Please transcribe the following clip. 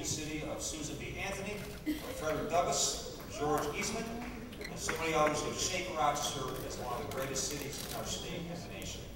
city of Susan B. Anthony, of Frederick Douglass, George Eastman, and so many others who have shaped Rochester as one of the greatest cities in our state and the nation.